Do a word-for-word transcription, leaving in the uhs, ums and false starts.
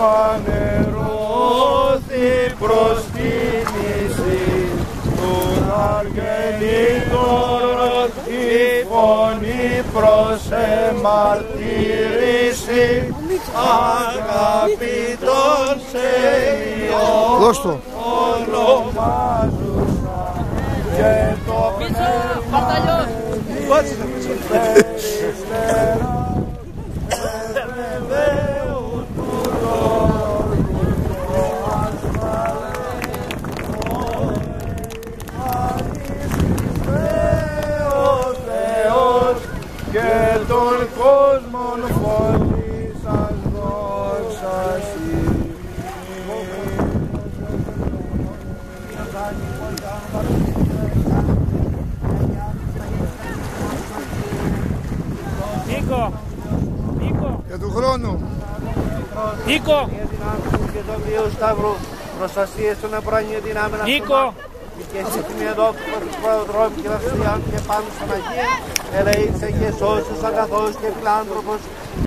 φανερώθη προσκύνηση του Αργενήτωρος η φωνή προς εμαρτύρηση αγαπητών σε Υιό ονομάζουσα και το πνεύμα περιστέρα ευρεβαίου του Λόγου το ασφαλές ο Θεός και των κόσμων φωνή σας δόξα σοι. Νίκο, Νίκο, Για του χρόνου. Νίκο, Για την άνθρωπο και τον Βίο Σταυρού, προστασίες των επρανίων δυνάμεων αυτών. Νίκο. Και εσύ την εδώ του προδρόμου και δραστηριών και πάνω στον Αγία, ελεήξε και σώσους αγαθός και φιλάνθρωπος,